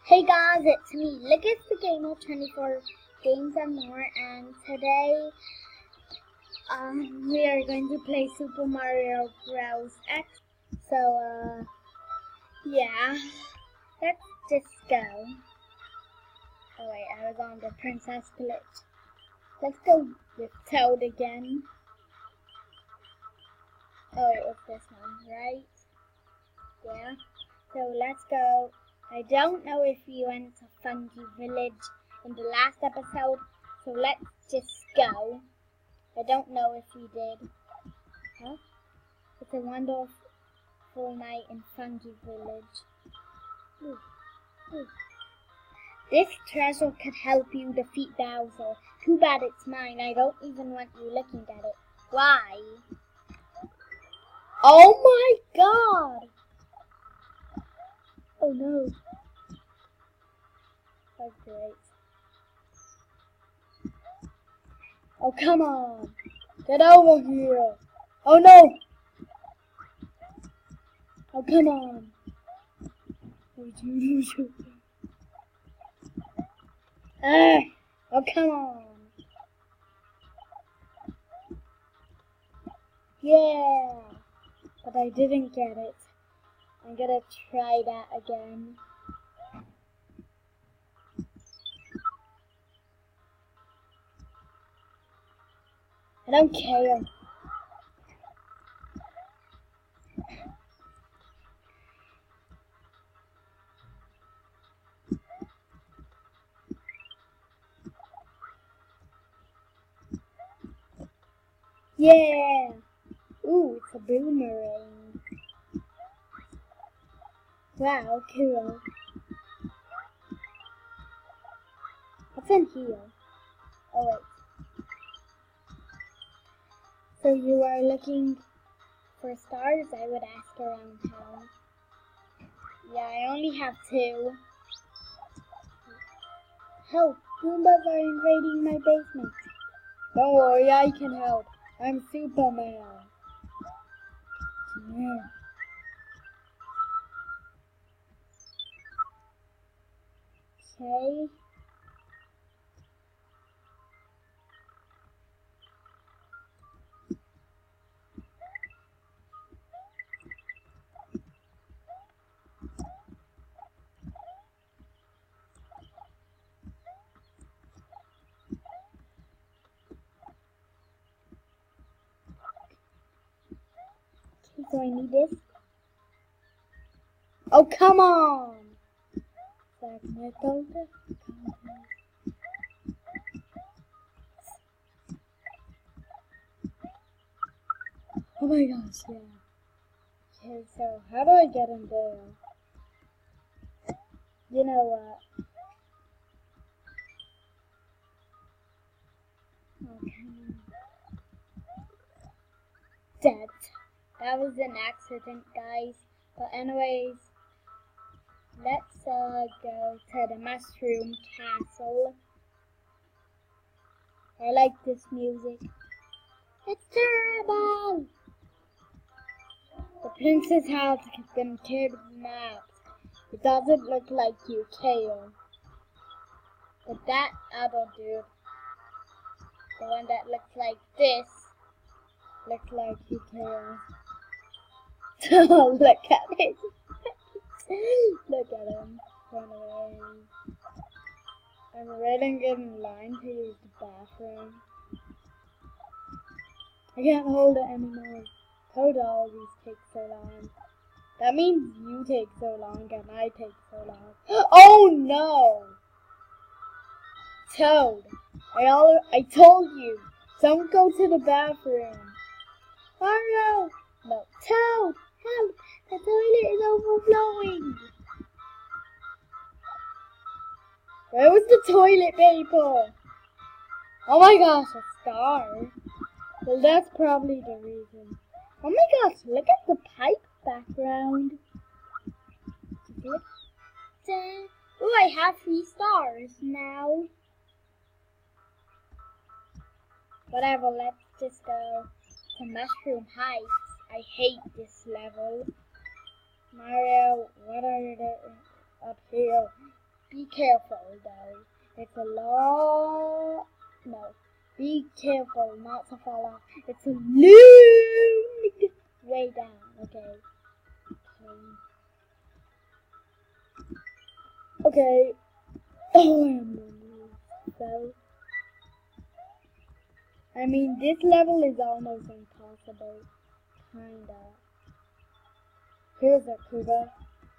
Hey guys, it's me, Lucas the Gamer 24 Games and More, and today we are going to play Super Mario Bros. X. So yeah, let's just go. Oh wait, I was on the Princess glitch. Let's go with Toad again. Oh, it was this one, right? Yeah. So let's go. I don't know if we went to Funky Village in the last episode, so let's just go. I don't know if we did. Huh? It's a wonderful night in Funky Village. Ooh. Ooh. This treasure could help you defeat Bowser. Too bad it's mine. I don't even want you looking at it. Why? Oh my god! Oh no. That's great. Oh, come on. Get over here. Oh no. Oh, come on. Oh, come on. Yeah. But I didn't get it. I'm gonna try that again. I don't care. Yeah. Ooh, it's a boomerang. Wow, cool. What's in here? Oh wait. So you are looking for stars? I would ask around town. Yeah, I only have 2. Help! Goombas are invading my basement. Don't worry, I can help. I'm Superman. Yeah. Okay. So I need this. Oh, come on! Oh my gosh, yeah. Okay, so how do I get in there? You know what? Okay. Dead. That was an accident, guys. But anyways, let's go to the Mushroom Castle. I like this music. It's terrible! The princess has been kidnapped. It doesn't look like you, Kale. But that other dude, the one that looks like this, looks like he cares. Look at it. Look at him. Run away. I'm waiting in line to use the bathroom. I can't hold it anymore. Toad always takes so long. That means you take so long and I take so long. Oh no! Toad, I told you, don't go to the bathroom. Mario! No. Toad! Help! The toilet is overflowing! Where was the toilet paper? Oh my gosh, a star. Well, that's probably the reason. Oh my gosh, look at the pipe background. Ooh, I have 3 stars now. Whatever, let's just go to Mushroom Heights. I hate this level. Mario, what are you doing up here? Be careful though. It's a lot. No. Be careful not to fall off. It's a long way down. Okay. Okay. Oh, I'm so. I mean, this level is almost impossible. Kinda. Here's a Kuba.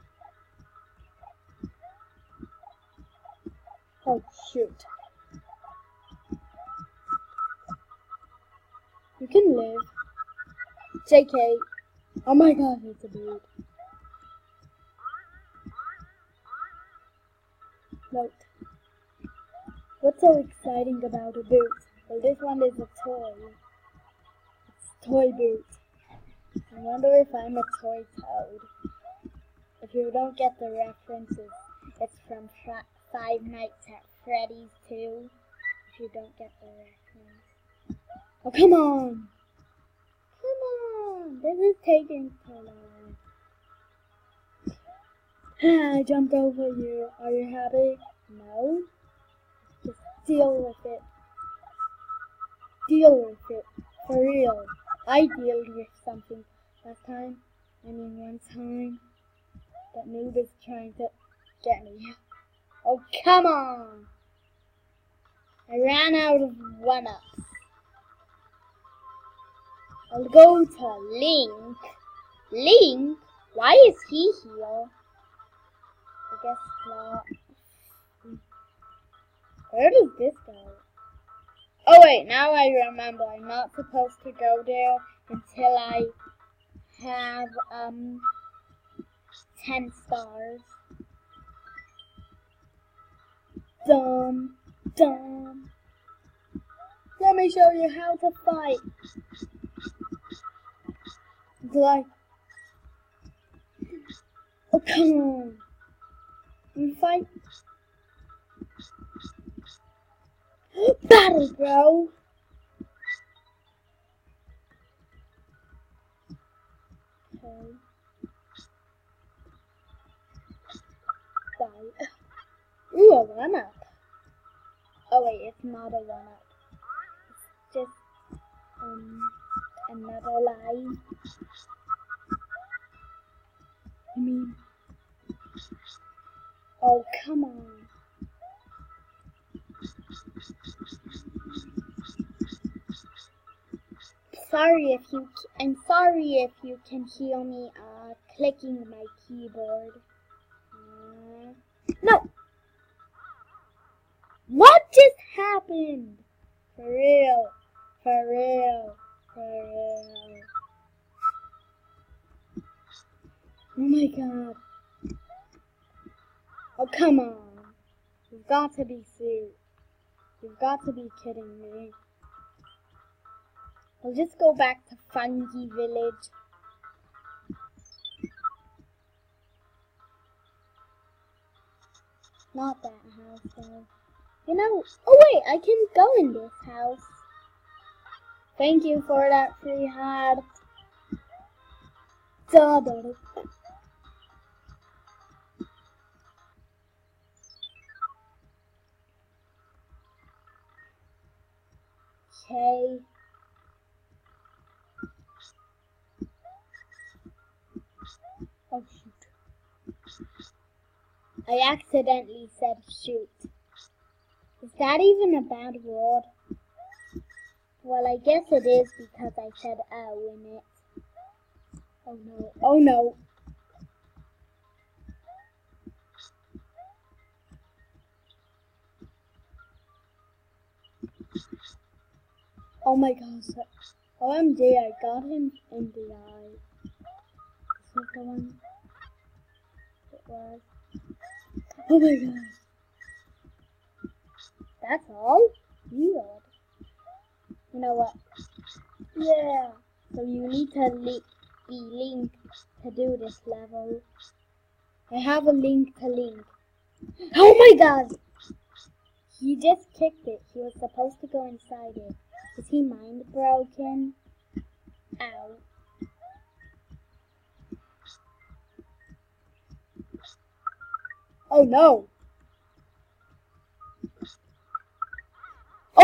Oh, shoot. You can live. JK. Oh my god, it's a bird. Note. What's so exciting about a boot? Well, this one is a toy. It's toy boot. I wonder if I'm a toy toad. If you don't get the references, it's from Five Nights at Freddy's 2. If you don't get the reference. Oh, come on! Come on! This is taking too long. I jumped over you. Are you happy? No? Just deal with it. Deal with it. For real. I dealt with something last time. I mean, one time. That noob is trying to get me. Oh, come on! I ran out of one-ups. I'll go to Link. Link? Why is he here? I guess not. Where does this go? Oh wait, now I remember. I'm not supposed to go there until I have 10 stars. Dumb. Let me show you how to fight. It's like, oh come on. You fight. Battle, bro. Okay. Die. Ooh, a 1-up. Oh wait, it's not a 1-up. It's just another lie. I mean, oh come on. I'm sorry if you can hear me clicking my keyboard. No! What just happened? For real. Oh my god. Oh come on. You've got to be serious. You've got to be kidding me. I'll just go back to Fungi Village. Not that house though. You know, oh wait, I can go in this house. Thank you for that free heart. Okay. Oh shoot. I accidentally said shoot. Is that even a bad word? Well, I guess it is because I said ow in it. Oh no. Oh no. Oh my gosh. OMG, I got him in the eye. This was the one it was. Oh my god. That's all? Weird. You know what? Yeah. So you need to be linked to do this level. I have a link to link. Oh my god! He just kicked it. He was supposed to go inside it. Is he mind broken? Ow. Oh no!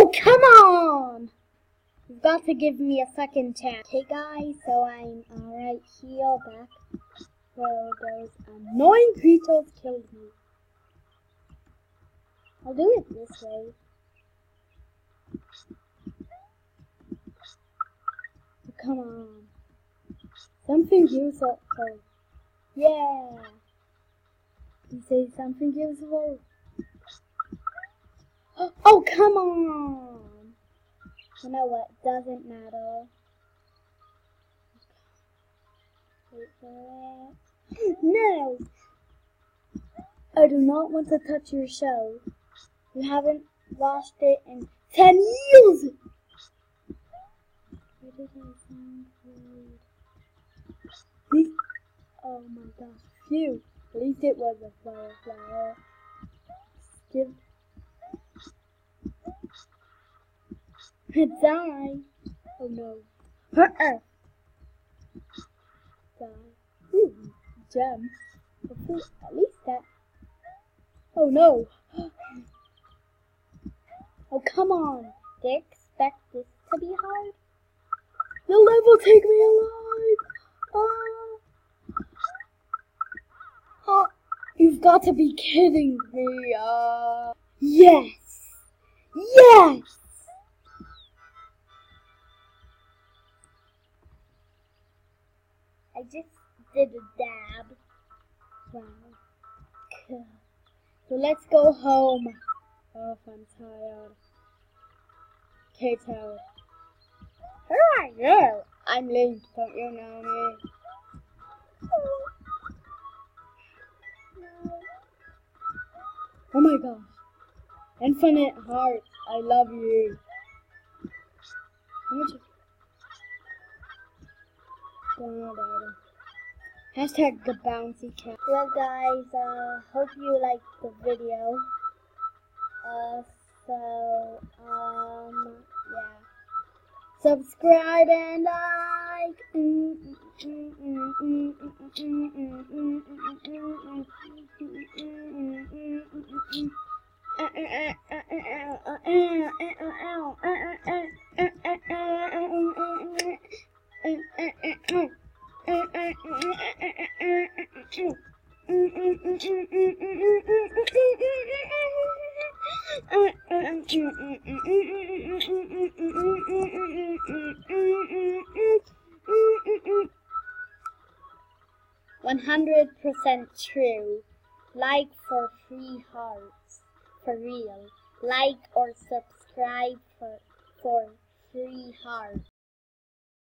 Oh, come on! You've got to give me a second chance. Okay, guys, so I'm right here back. Well, those annoying creatures killed me. I'll do it this way. Oh, come on. Something useful. Yeah. You say something useful? Oh, come on! You know what? Doesn't matter. Wait for it. No! I do not want to touch your show. You haven't watched it in 10 years! Where did I sound weird? Oh my gosh. Phew. At least it was a flower. Skip. Die. Oh no. Die. Ooh, gem. At least that. Oh no. Oh, come on. Do you expect this to be hard? You'll never take me alive. Oh, you've got to be kidding me. Yes. Yes. I just did a dab. Wow. Cool. So let's go home. Oh, I'm tired. Okay, Toad. Who are you? I'm Link. Don't you know me? No. Oh my gosh. Infinite hearts. I love you. How much? Hashtag the bouncy cat. Well guys, hope you liked the video. Yeah. Subscribe and like. %100% true. Like for free hearts. For real. Like or subscribe for free hearts.